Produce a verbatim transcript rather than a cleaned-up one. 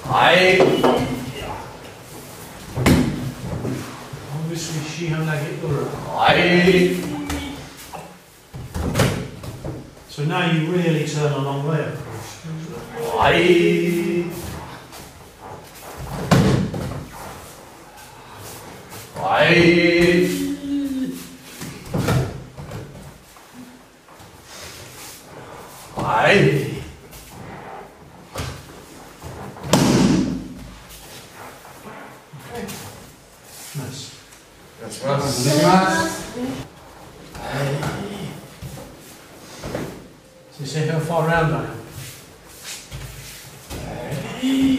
はい。 Obviously 시원하게 돌아. はい。 So now you really turn a long way, of course. はい。はい。はい。 Nice. お願いしまお願いす。 します。 So you see how far round I am?